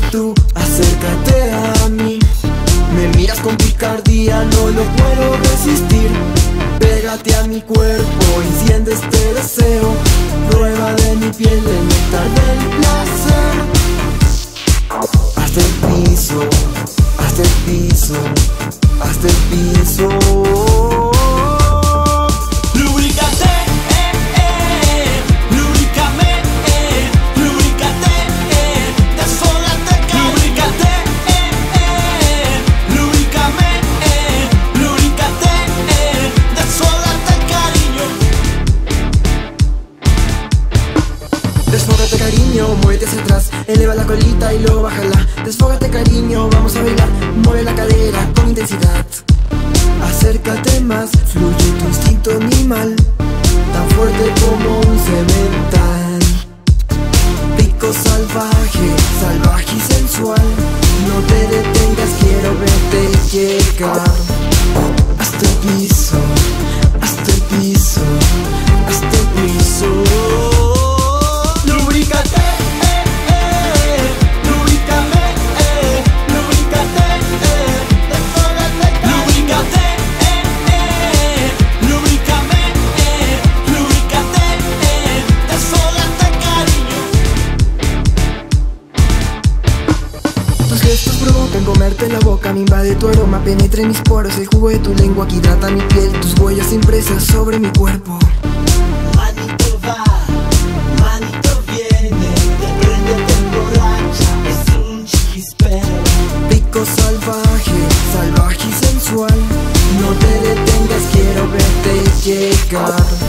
Tú acércate a mí, me miras con picardía, no lo puedo resistir. Pégate a mi cuerpo, enciende este deseo. Prueba de mi piel, el néctar del placer. Hasta el piso, hasta el piso, hasta el piso. Lubrícate, lubrícame, lubrícate, desfógate, lubrícate, lubrícame, lubrícate, desfógate, cariño. Desfógate cariño, muévete hacia atrás, eleva la colita y luego bájala. Desfógate cariño, vamos a bailar, mueve la cadera con intensidad. Acércate más, fluye tu instinto animal, tan fuerte como un cemental. Pico salvaje, salvaje y sensual, no te detengas, quiero verte llegar. Hasta el piso, hasta el piso, hasta el piso. Lubrícate, lubrícame, lubrícate, desfógate, lubrícate, lubrícame, lubrícate, desfógate, cariño. Tus gestos provocan comerte la boca, me invade tu aroma, penetra en mis poros, el jugo de tu lengua que hidrata mi piel, tus huellas impresas sobre mi cuerpo. Manito va, manito viene, te prende, te emborracha, es un chiquispero. Pico salvaje, salvaje y sensual, no te detengas, quiero verte llegar.